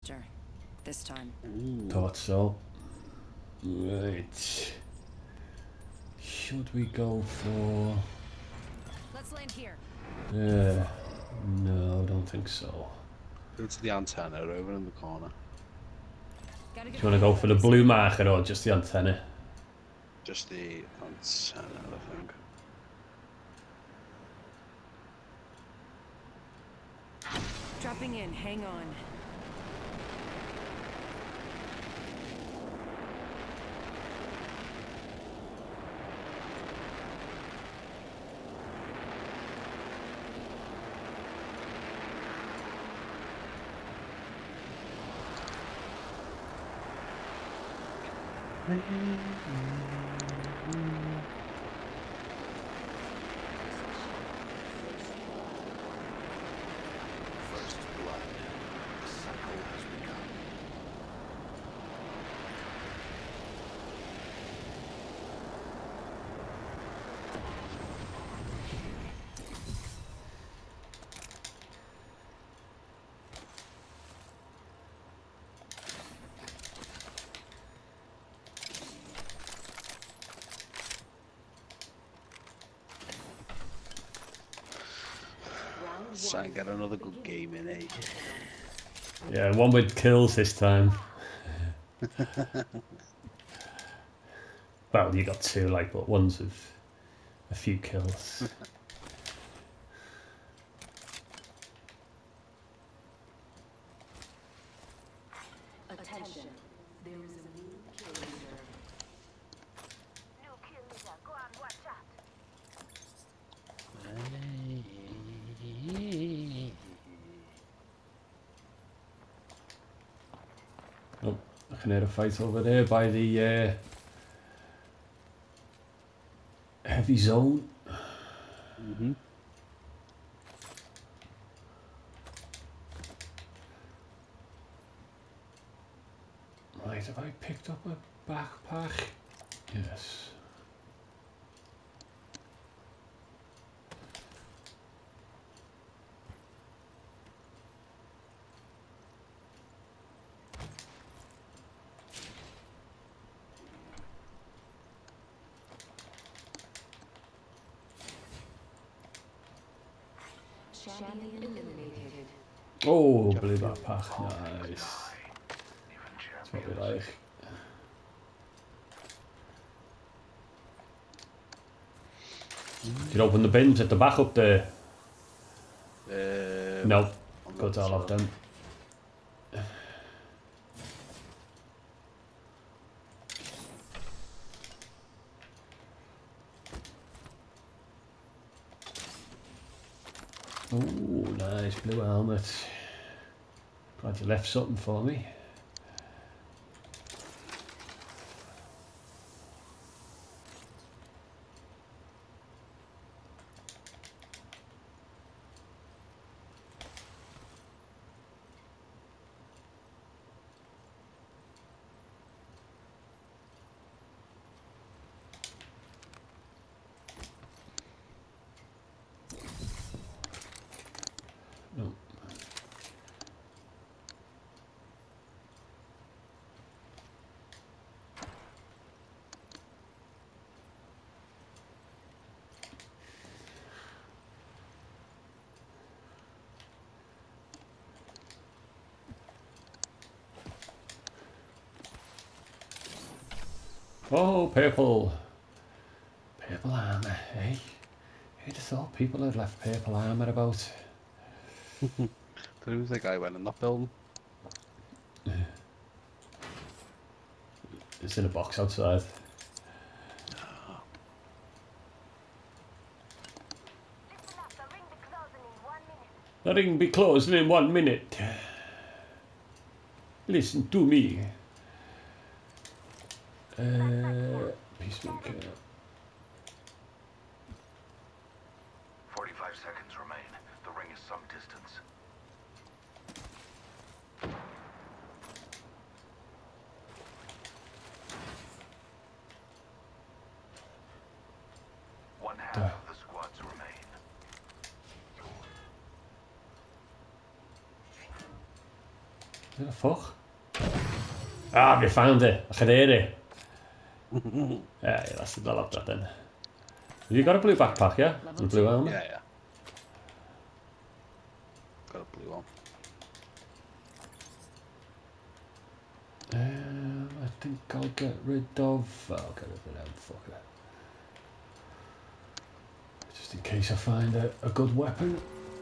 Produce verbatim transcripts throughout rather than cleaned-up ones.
This time. Ooh. Thought so. Right. Should we go for... Let's land here. Yeah. No, I don't think so. Go to the antenna over in the corner. Do you want to go for the blue marker or just the antenna? Just the antenna, I think. Dropping in, hang on. First blood. The cycle has begun. Try and get another good game in, eh? Yeah, one with kills this time. Well, you got two, like, but one's with a few kills. Attention, there is a new kill leader. New kill leader, go on, watch out. Oh, I can hear a fight over there by the uh, heavy zone. Mm-hmm. Right, have I picked up a backpack? Yes. Champion eliminated. Oh, blue backpack, nice. That's what we like. Did you open the bins at the back up there? Uh, No, got all of them. Oh, nice blue helmet. Glad you left something for me. No. Oh, purple. Purple armour, eh? Who'd have thought people had left purple armour about? Who's the guy went in that building? It's in a box outside. Listen up, the ring be closing in one minute. The ring be closing in one minute. Listen to me. Uh, peacemaker. Forty-five seconds remain. The ring is some distance. One half Duh. of the squads remain. Where the fuck? Ah, we found it. I can hear it. Yeah, yeah, that's I love that then. You got a blue backpack, yeah? And a blue helmet? Yeah, yeah. Got a blue one. Um, I think I'll get rid of... I'll get rid of them, fucker. Just in case I find a, a good weapon.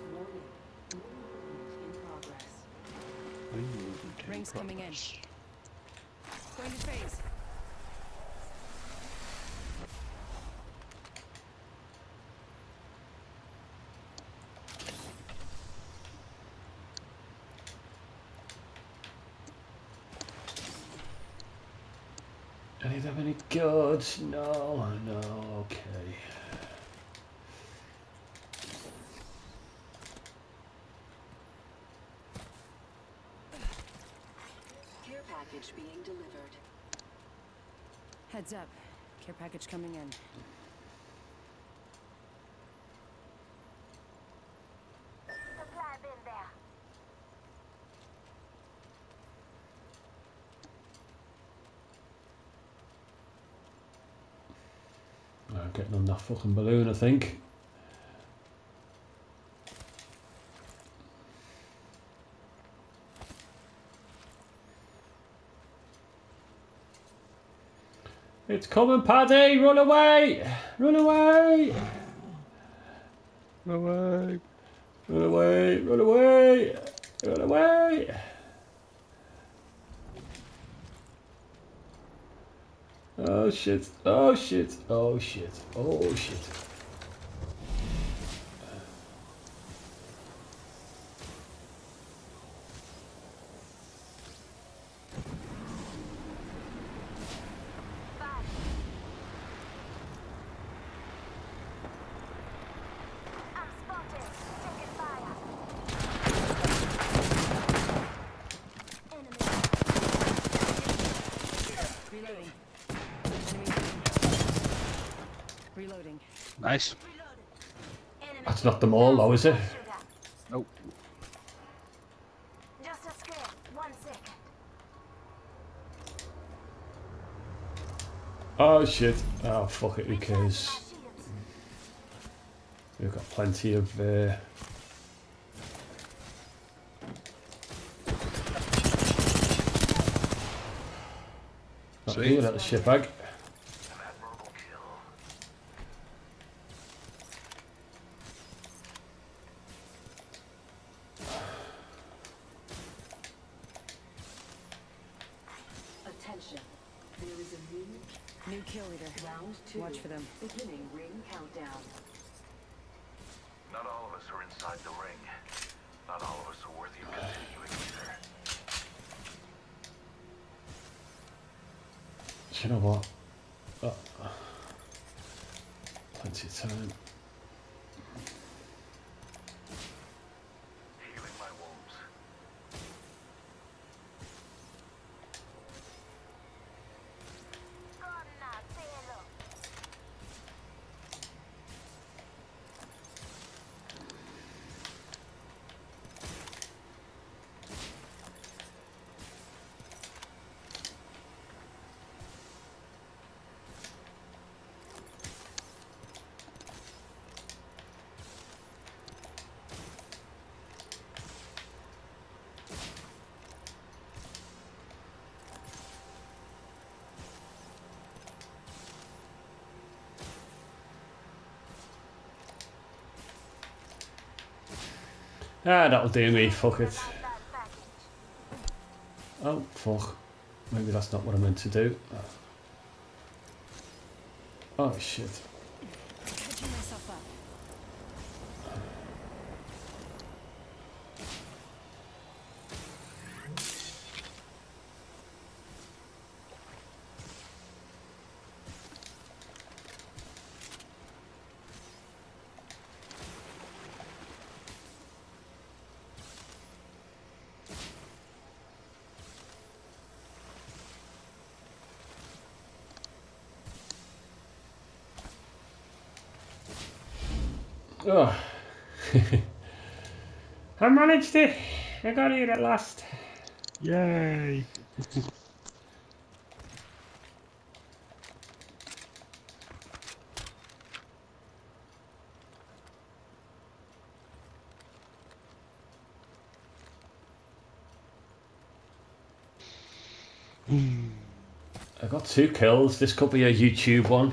Rings coming in. Going to phase. Any of them any goods? No, no, okay. Care package being delivered. Heads up. Care package coming in. Supply bin there. I'm getting on that fucking balloon, I think. It's coming, Paddy! Run away! Run away! No way. Run away! Run away! Run away! Oh shit! Oh shit! Oh shit! Oh shit! I'm spotted. Taking fire. Enemy. Reloading. Enemy. Reloading. Nice. Enemy. That's not them all, though, is it? Sugar. Nope. Just a scare. One second. Oh shit! Oh fuck it! Who cares? My shields. We've got plenty of. Uh... Not Sweet. doing at the shit bag. Attention. There is a new New kill leader. round two. Watch for them. Beginning ring countdown. Not all of us are inside the ring. Not all of us are worthy of continuing either. Do you know what? Oh. Plenty of time. Healing my wounds. Gonna pelo. Ah, that'll do me. Fuck it. Like that package. Oh fuck. Maybe that's not what I meant to do. Oh shit. Catching myself up. Oh. I managed it. I got here at last. Yay! I got two kills. This could be a YouTube one.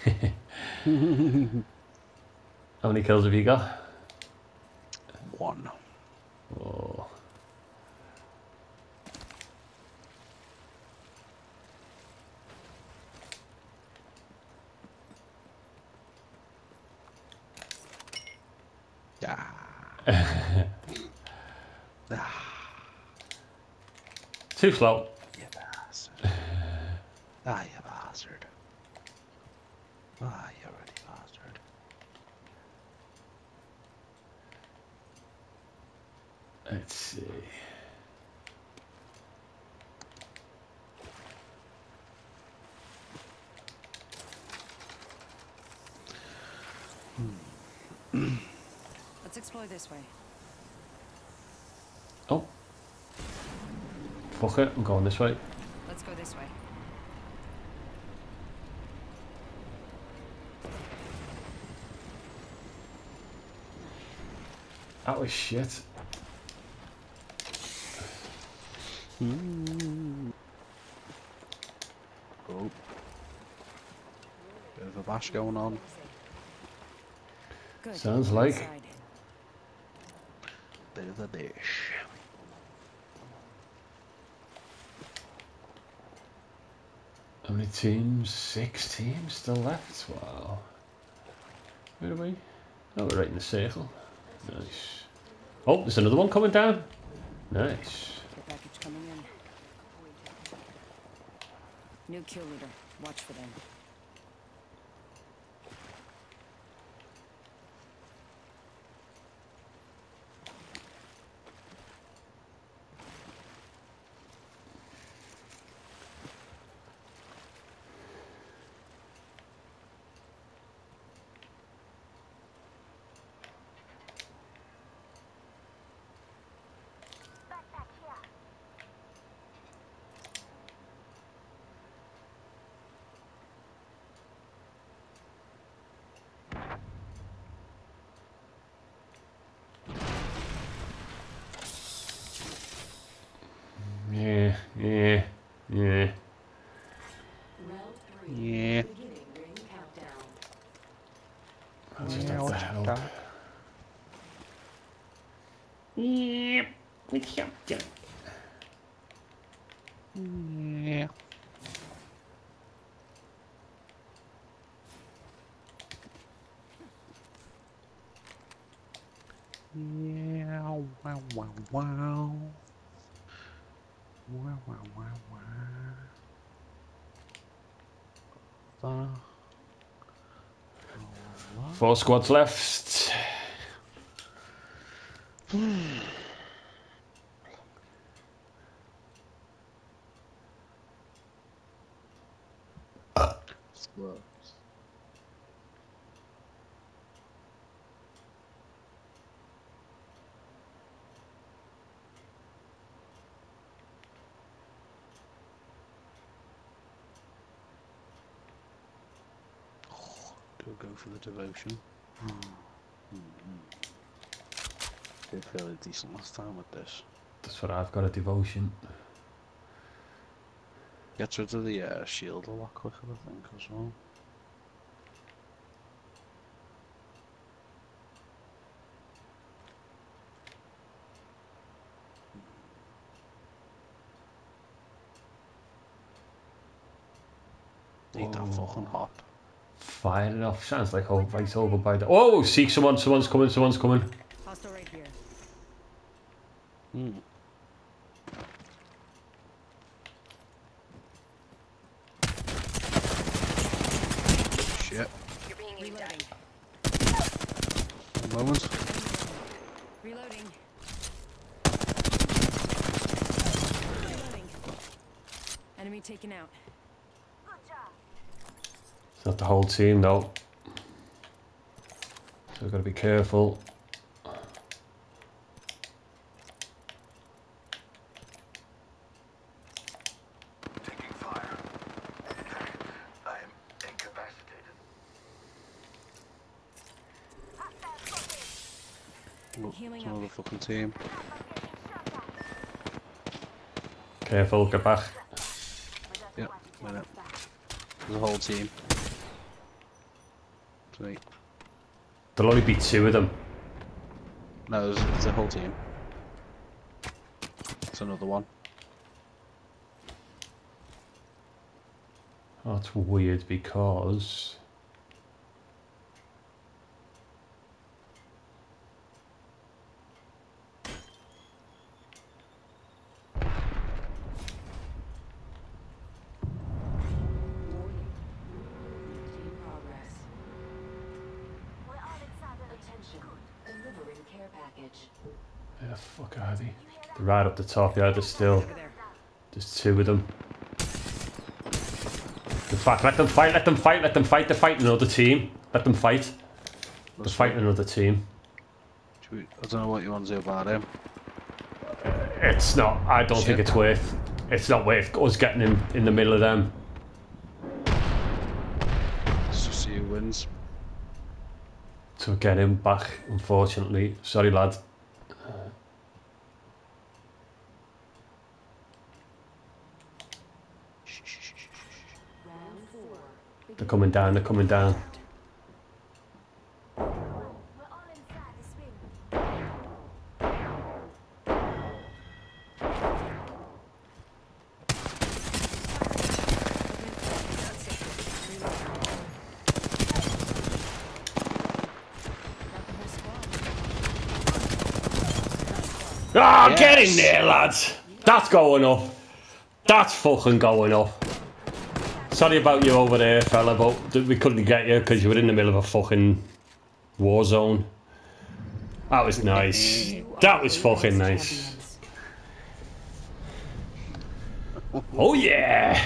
How many kills have you got? One. Oh. Yeah. Ah, Too slow. you bastard. Ah, you bastard. Ah, you already bastard. Let's see. Let's explore this way. Oh. Fuck it, I'm going this way. Let's go this way. That was shit. Oh. Bit of a bash going on. Good. Sounds like. Inside. Bit of a dish. How many teams? Six teams still left? Wow. Where are we? Oh, we're right in the circle. Nice. Oh, there's another one coming down. Nice. Care package coming in. New kill leader. Watch for them. Backpack here. Yeah, yeah, yeah. Round three. Yeah. Beginning ring countdown. I'll just Yeah, have to watch help. that. Yep, we can't do it. Yeah. Yeah, wow, wow, wow. Wow, wow, wow, wow. Uh, Four squads left. Squads. Do I go for the devotion? Did fairly decent last time with this. That's what I've got, a devotion. Gets rid of the uh, shield a lot quicker, I think, as well. Need that fucking hot. Firing off. Sounds like oh, right over by the. Oh, see someone. Someone's coming. Someone's coming. Hostile right here. Hmm. Shit. Reloading. One moment. Reloading. Reloading. Enemy taken out. Good job. It's not the whole team though. So we've got to be careful. Look, Healing it's up. another fucking team. Careful, get back. Yep, minute. There's a whole team. Sweet. There'll only be two of them. No, there's, there's a whole team. It's another one. Oh, that's weird because... Team progress. We're all inside the Attention. Delivering care package. Where the fuck are they? They're right up the top, yeah, there's still... Over there. There's two of them. In fact, let them fight, let them fight, let them fight. They're fighting another team. Let them fight. They're That's fighting another team. Should we, I don't know what you want to do about him. It's not, I don't think Shit. it's worth... It's not worth us getting him in the middle of them. Let's just see who wins. To get him back, unfortunately. Sorry, lad. Round four. They're coming down, they're coming down. We're all inside this ring. Ah, Yes. get in there, lads! That's going up. That's fucking going up. Sorry about you over there, fella, but we couldn't get you because you were in the middle of a fucking war zone. That was nice. That was fucking nice. Oh yeah!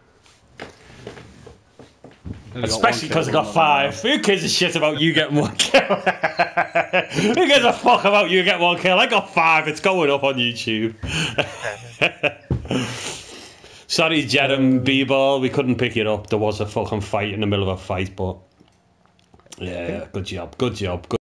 Only got Especially one because I kill, got one five. Who gives a shit about you getting one kill? Who gives a fuck about you getting one kill? I got five. It's going up on YouTube. Sorry, Jerem B-Ball. We couldn't pick it up. There was a fucking fight in the middle of a fight, but yeah, good job. Good job. Good